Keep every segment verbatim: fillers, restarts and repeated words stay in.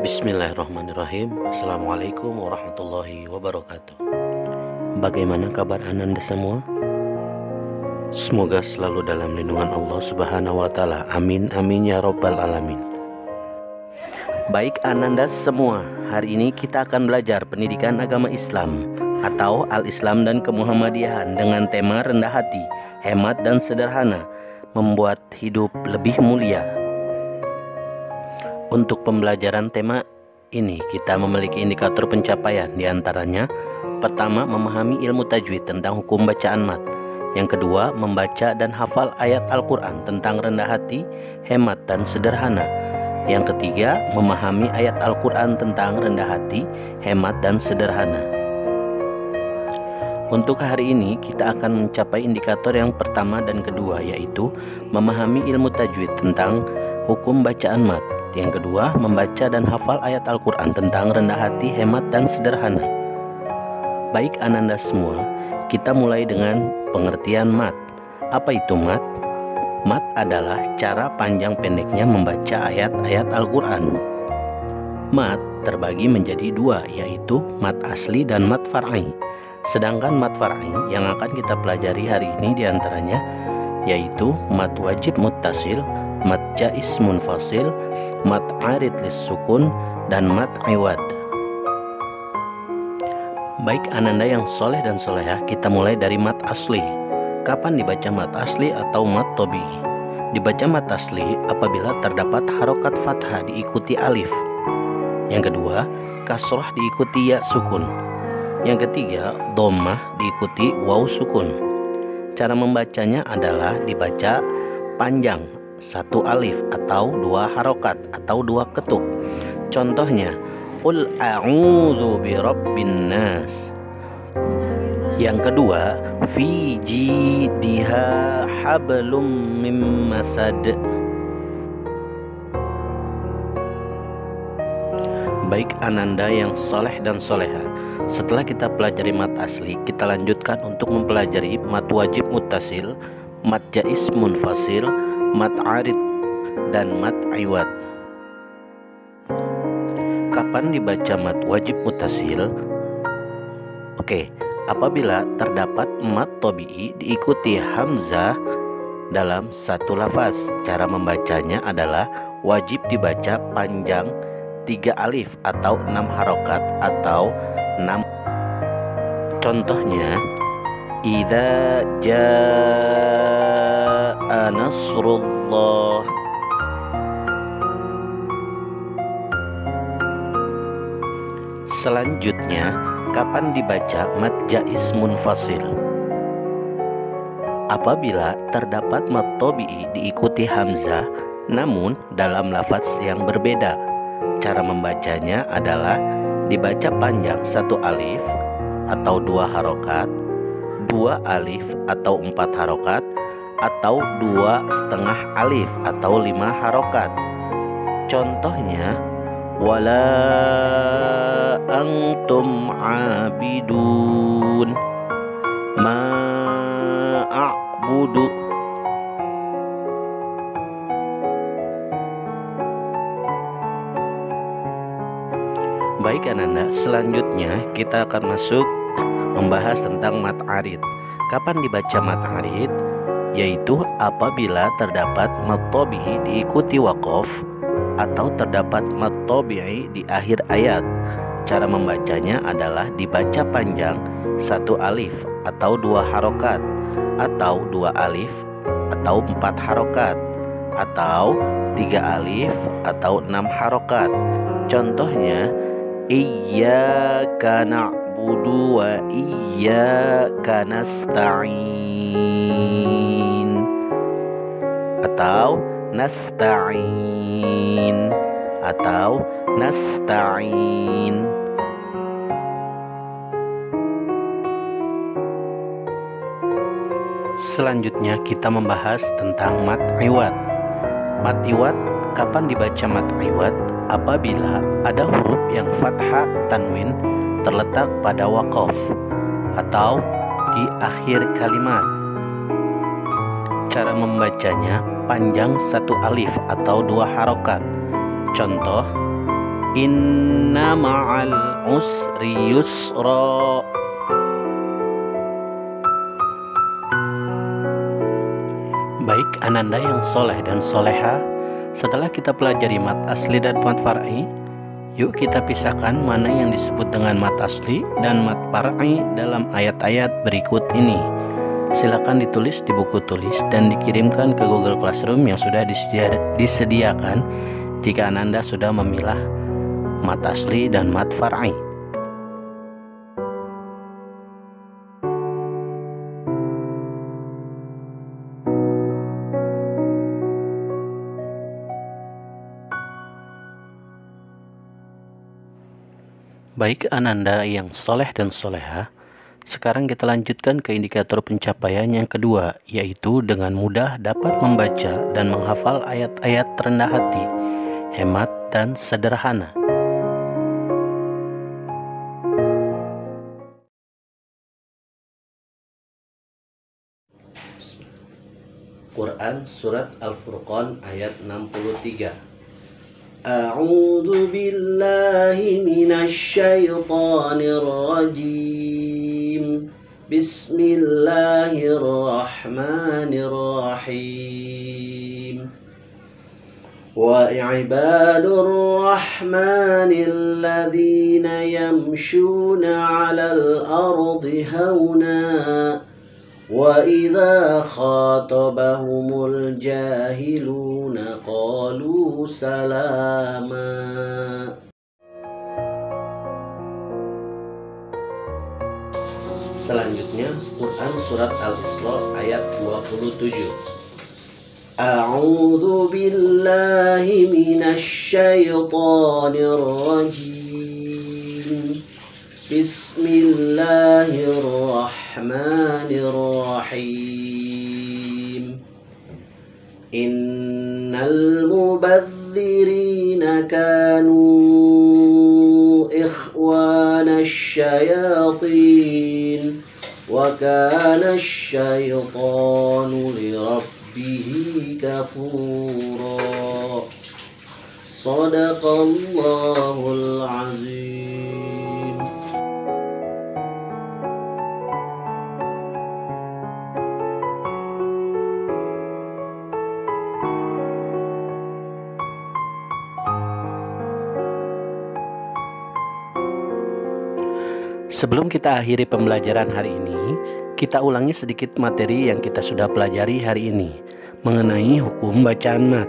Bismillahirrahmanirrahim. Assalamualaikum warahmatullahi wabarakatuh. Bagaimana kabar Ananda semua? Semoga selalu dalam lindungan Allah Subhanahu wa Ta'ala. Amin amin ya Rabbal alamin. Baik Ananda semua, hari ini kita akan belajar pendidikan agama Islam atau Al-Islam dan Kemuhammadiyahan dengan tema rendah hati, hemat dan sederhana, membuat hidup lebih mulia. Untuk pembelajaran tema ini kita memiliki indikator pencapaian, diantaranya pertama memahami ilmu tajwid tentang hukum bacaan mat, yang kedua membaca dan hafal ayat Al-Quran tentang rendah hati, hemat dan sederhana, yang ketiga memahami ayat Al-Quran tentang rendah hati, hemat dan sederhana. Untuk hari ini kita akan mencapai indikator yang pertama dan kedua, yaitu memahami ilmu tajwid tentang hukum bacaan mat, yang kedua membaca dan hafal ayat Al-Quran tentang rendah hati, hemat dan sederhana. Baik Ananda semua, kita mulai dengan pengertian mat. Apa itu mat? Mat adalah cara panjang pendeknya membaca ayat-ayat Al-Quran. Mat terbagi menjadi dua, yaitu mat asli dan mat far'i. Sedangkan mat far'i yang akan kita pelajari hari ini diantaranya yaitu mat wajib muttasil, mat jais munfasil, mat arid lis sukun, dan mat iwad. Baik Ananda yang soleh dan solehah, kita mulai dari mat asli. Kapan dibaca mat asli atau mat tabi'i? Dibaca mat asli apabila terdapat harokat fathah diikuti alif. Yang kedua, kasrah diikuti ya sukun. Yang ketiga, dhammah diikuti waw sukun. Cara membacanya adalah dibaca panjang, satu alif atau dua harokat atau dua ketuk. Contohnya, qul a'udzu birabbin nas. Yang kedua, fi jidha hablum mim masad. Baik Ananda yang soleh dan soleha, setelah kita pelajari mat asli, kita lanjutkan untuk mempelajari mat wajib muttasil, mat jais munfasil, mat arid dan mat iwad. Kapan dibaca mat wajib muttasil? Oke, apabila terdapat mat tabi'i diikuti hamzah dalam satu lafaz. Cara membacanya adalah wajib dibaca panjang tiga alif atau enam harokat atau enam. Contohnya, idza jaa nasrullah. Selanjutnya, kapan dibaca mat jais munfasil? Apabila terdapat mat tabi'i diikuti hamzah namun dalam lafaz yang berbeda. Cara membacanya adalah dibaca panjang satu alif atau dua harokat, dua alif atau empat harokat, atau dua setengah alif atau lima harokat. Contohnya, wala antum abidun ma a'budu. Baik Ananda, selanjutnya kita akan masuk membahas tentang mat arid. Kapan dibaca mat arid? Yaitu apabila terdapat mat tabi'i diikuti waqaf atau terdapat mat tabi'i di akhir ayat. Cara membacanya adalah dibaca panjang satu alif atau dua harokat, atau dua alif atau empat harokat, atau tiga alif atau enam harokat. Contohnya, iyyaka na'budu wa iyyaka nasta'in, atau nasta'in, atau nasta'in. Selanjutnya kita membahas tentang mat iwad. Mat iwad, kapan dibaca mat iwad? Apabila ada huruf yang fathah tanwin terletak pada waqaf atau di akhir kalimat. Cara membacanya panjang satu alif atau dua harokat. Contoh, Inna ma'al usri yusra. Baik ananda yang soleh dan soleha, setelah kita pelajari mat asli dan mat far'i, yuk kita pisahkan mana yang disebut dengan mat asli dan mat far'i dalam ayat-ayat berikut ini. Silakan ditulis di buku tulis dan dikirimkan ke Google Classroom yang sudah disediakan jika ananda sudah memilah mat asli dan mat far'i. Baik ananda yang soleh dan soleha, sekarang kita lanjutkan ke indikator pencapaian yang kedua, yaitu dengan mudah dapat membaca dan menghafal ayat-ayat rendah hati, hemat dan sederhana. Quran Surat Al-Furqan ayat enam puluh tiga. A'udzu billahi minasyaitonir rajim. Bismillahirrahmanirrahim. Wa ibadur rahmanil ladzina yamshuna 'alal ardi hauna wa idza khatabahumul jahiluna qalu salama. Selanjutnya Quran Surat Al-Isra ayat dua puluh tujuh. A'udzu billahi minasy syaithanir rajim. Bismillahirrahmanirrahim. Innal mubadzirina kanu ikhwana syayatin wa kana syaitanu lirabbihi kafura. Shadaqallahul azim. Sebelum kita akhiri pembelajaran hari ini, kita ulangi sedikit materi yang kita sudah pelajari hari ini mengenai hukum bacaan mat.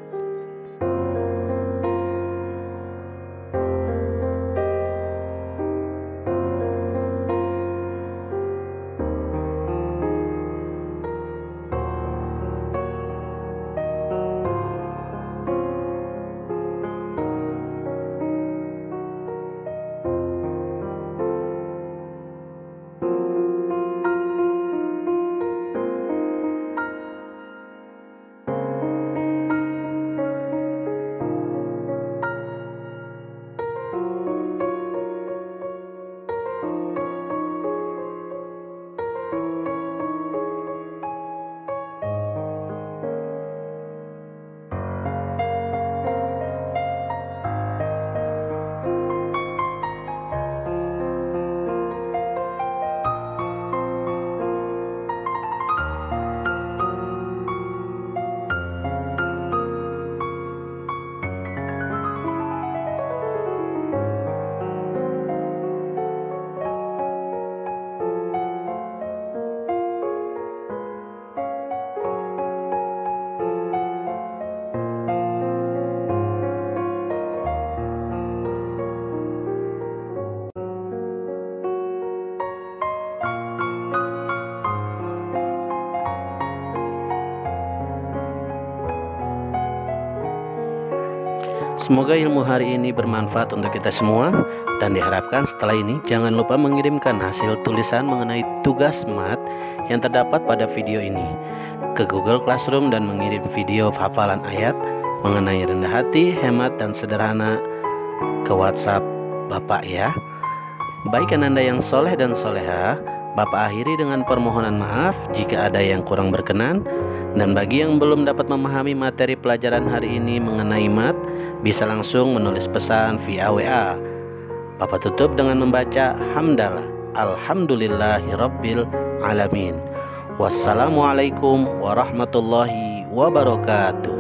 Semoga ilmu hari ini bermanfaat untuk kita semua, dan diharapkan setelah ini jangan lupa mengirimkan hasil tulisan mengenai tugas mat yang terdapat pada video ini ke Google Classroom dan mengirim video hafalan ayat mengenai rendah hati, hemat, dan sederhana ke WhatsApp Bapak ya. Baik ananda yang soleh dan soleha, Bapak akhiri dengan permohonan maaf jika ada yang kurang berkenan. Dan bagi yang belum dapat memahami materi pelajaran hari ini mengenai mat, bisa langsung menulis pesan via W A. Bapak tutup dengan membaca hamdalah alhamdulillahirabbil alamin. Wassalamualaikum warahmatullahi wabarakatuh.